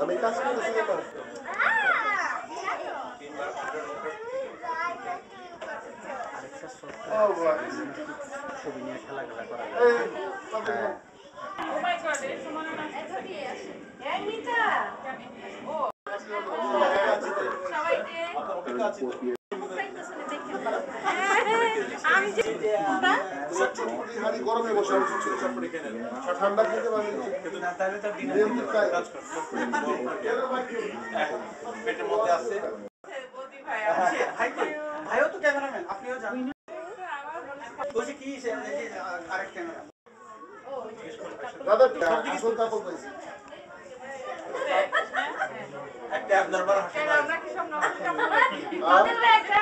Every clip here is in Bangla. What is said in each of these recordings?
আমি কাজ করতেছি এবার ছবি নিয়ে খেলা করা গরমে বসে ঠান্ডা খেতে পারি পেটের মধ্যে আছে ভাইও তো ক্যামেরাম্যান আপনিও জানেন বলছি কি আরেক ক্যামেরা দাদা আসল কাপড় পাইছি একটা আপনার বার হাসি আমরা কি সব নকল কাপড় আমাদের একটা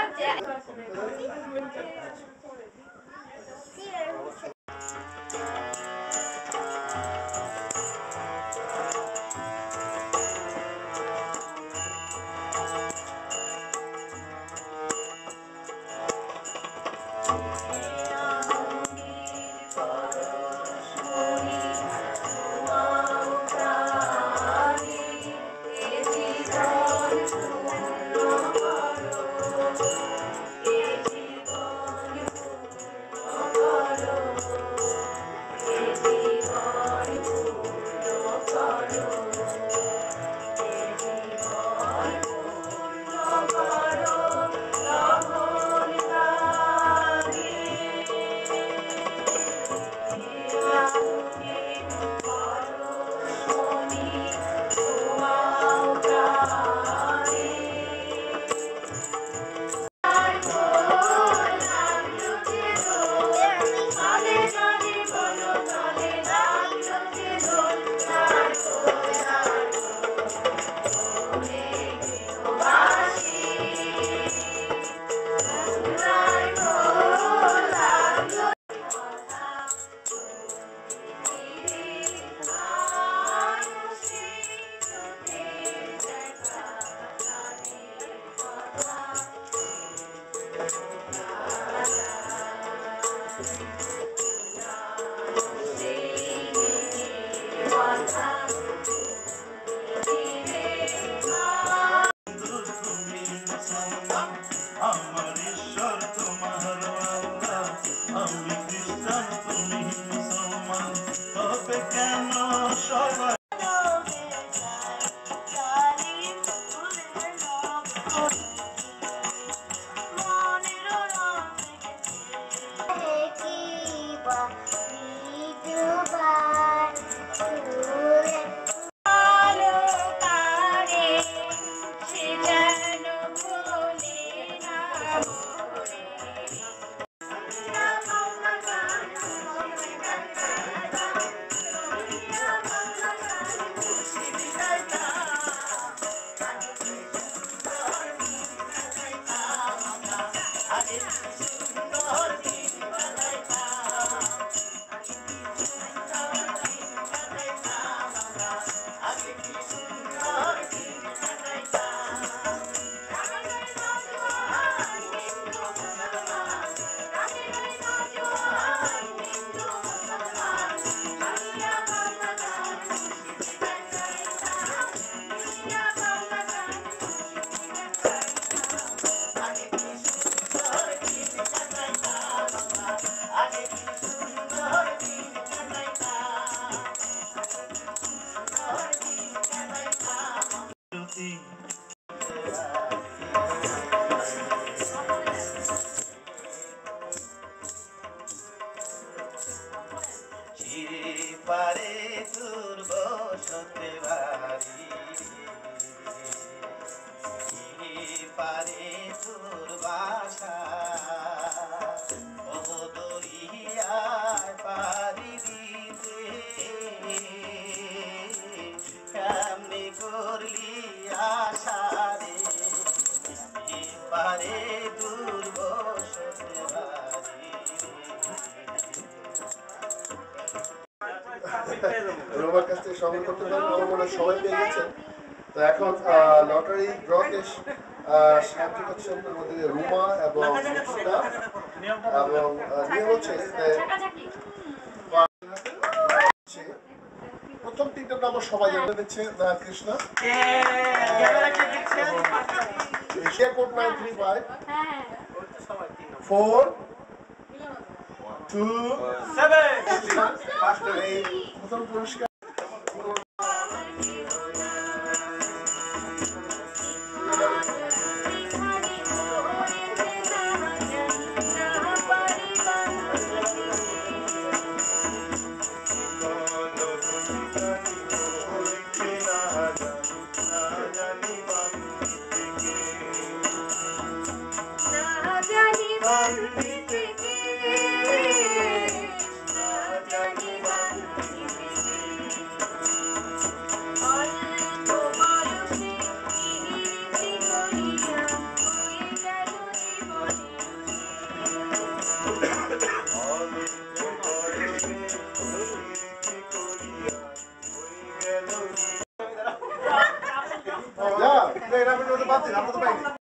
রোমার কাছ থেকে সংগ্রহ করতে পারেন সবাই পেয়ে গেছেন। তো এখন লটারি ড্রতে সাহায্য করছেন আমাদের রুমা এবং নিয়ম হচ্ছে প্রথম তিনটা নম্বর সবাই জানে দিচ্ছে কৃষ্ণ কোড 935 4 2 7 এই প্রথম পুরস্কার Yeah, they never know the button. I'm not the baby.